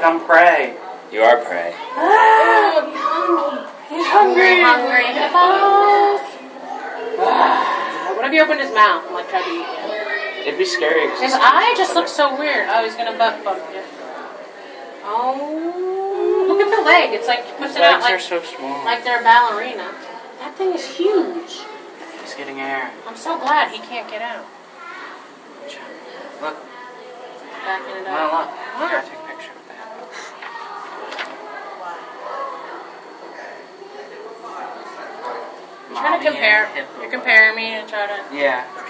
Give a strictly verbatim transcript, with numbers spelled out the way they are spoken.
like I'm prey. You are prey. Oh, he's hungry. He's hungry. Hungry hippos. What if he opened his mouth and like tried to eat you? It'd be scary. His eye just looks so weird. Oh, he's gonna butt bump you. Oh, look at the leg. It's like puts His it out legs like are so small. like they're a ballerina. That thing is huge. He's getting air. I'm so glad he can't get out. Look. Backing it No, up. look. What? Here, take a picture of that. You're trying to compare. You're comparing me and try to. Yeah.